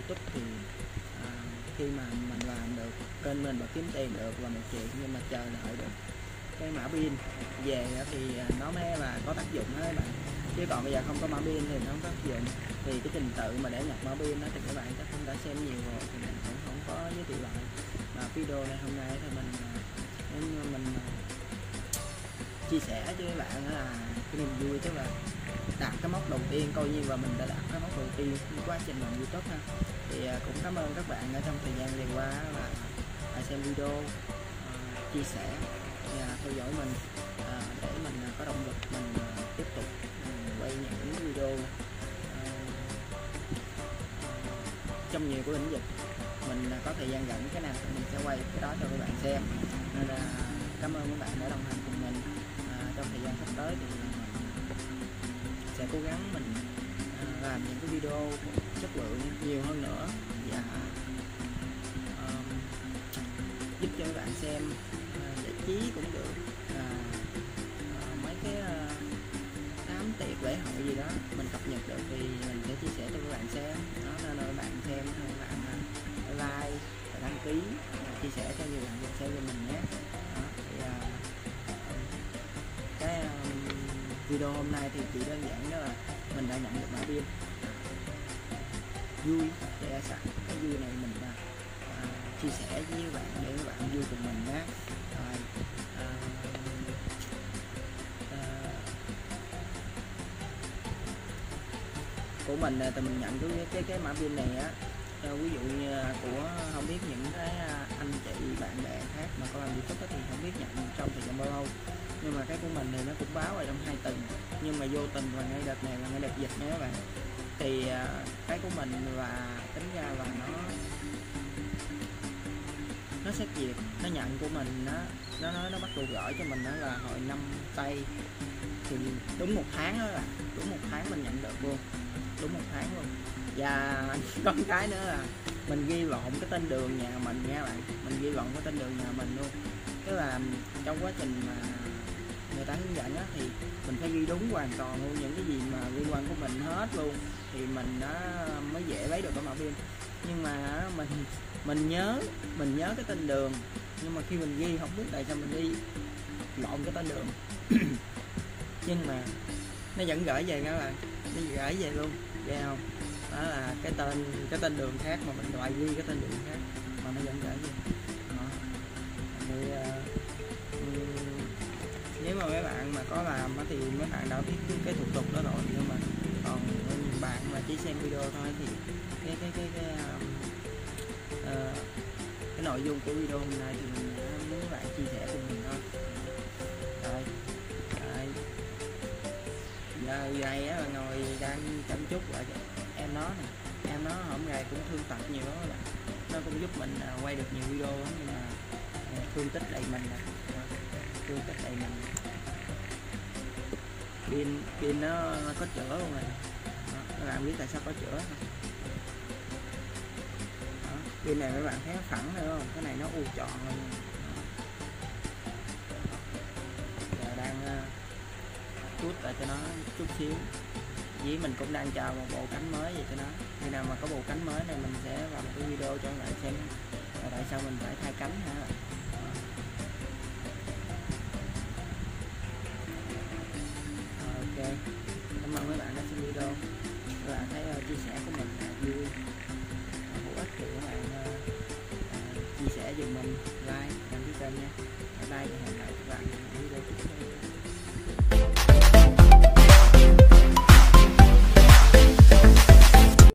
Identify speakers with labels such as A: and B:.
A: YouTube thì khi mà mình làm được kênh mình và kiếm tiền được là 1 triệu, nhưng mà chờ đợi được cái mã pin về thì nó mới là có tác dụng đó các bạn, chứ còn bây giờ không có mã pin thì nó không có tác dụng. Thì cái trình tự mà để nhập mã pin đó thì các bạn chắc cũng đã xem nhiều rồi, thì mình cũng không có giới thiệu lại. Mà video này hôm nay thì mình chia sẻ với các bạn là cái niềm vui, tức là đạt cái mốc đầu tiên, coi như là mình đã đạt cái mốc đầu tiên trong quá trình làm YouTube ha. Thì cũng cảm ơn các bạn ở trong thời gian vừa qua là xem video, chia sẻ và theo dõi mình, để mình có động lực mình tiếp tục quay những video trong nhiều cái lĩnh vực. Mình có thời gian rảnh cái nào thì mình sẽ quay cái đó cho các bạn xem, nên là cảm ơn các bạn đã đồng hành cùng mình. Trong thời gian sắp tới thì sẽ cố gắng mình làm những cái video chất lượng nhiều hơn nữa và giúp cho các bạn xem giải trí cũng được, mấy cái đám tiệc lễ hội gì đó mình cập nhật được thì mình sẽ chia sẻ cho các bạn xem đó, nên là các bạn xem thì các bạn like và đăng ký chia sẻ cho nhiều bạn xem cho mình nhé. Đó, thì cái video hôm nay thì chỉ đơn giản đó là mình đã nhận được mã pin, vui để sẵn cái vui này mình chia sẻ với các bạn để các bạn vui cùng mình nhé. Của mình thì mình nhận cái mã pin này á, ví dụ như của không biết những cái anh chị bạn bè khác mà có làm YouTube thì không biết nhận trong thời gian bao lâu, nhưng mà cái của mình thì nó cũng báo ở trong 2 tuần, nhưng mà vô tình và ngay đợt này là ngay đợt dịch nha các bạn, thì cái của mình là tính ra là nó xét duyệt, nó nhận của mình, nó nói nó bắt đầu gửi cho mình đó là hồi 5 tây, thì đúng 1 tháng đó, là đúng 1 tháng mình nhận được luôn, đúng 1 tháng luôn. Và có cái nữa là mình ghi lộn cái tên đường nhà mình nha bạn, mình ghi lộn cái tên đường nhà mình luôn, tức là trong quá trình mà người ta hướng dẫn á, thì mình phải ghi đúng hoàn toàn luôn những cái gì mà liên quan của mình hết luôn, thì mình mới dễ lấy được cái mã pin. Nhưng mà mình nhớ cái tên đường, nhưng mà khi mình ghi không biết tại sao mình ghi lộn cái tên đường nhưng mà nó vẫn gửi về các bạn, nó gửi về luôn, ghê không? Đó là cái tên đường khác mà mình lại ghi cái tên đường khác mà nó vẫn gửi về. Đó. Thì nếu mà mấy bạn mà có làm thì mấy bạn đã biết cái thủ tục đó rồi, nhưng mà còn nhiều bạn mà chỉ xem video thôi thì cái nội dung của video hôm nay thì mình muốn các bạn chia sẻ cùng mình thôi. Rồi giờ này á, ngồi đang chăm chút lại em nó nè, em nó hổm gầy cũng thương tật nhiều đó các bạn, nó cũng giúp mình quay được nhiều video đó, nhưng mà thương tích đầy mình nè, thương tích đầy mình. Pin nó có chữa luôn rồi, các bạn biết tại sao có chữa không? Pin này các bạn thấy nó phẳng phải không? Cái này nó u tròn luôn. Giờ đang chút lại cho nó chút xíu. Với mình cũng đang chờ một bộ cánh mới vậy cho nó. Khi nào mà có bộ cánh mới này mình sẽ làm một cái video cho các bạn xem là tại sao mình phải thay cánh hả? Ok, cảm ơn mấy bạn đã xem video. Các bạn thấy chia sẻ của mình là vui, hữu ích thì các bạn chia sẻ giùm mình, like, đăng ký kênh nha. Bye bye.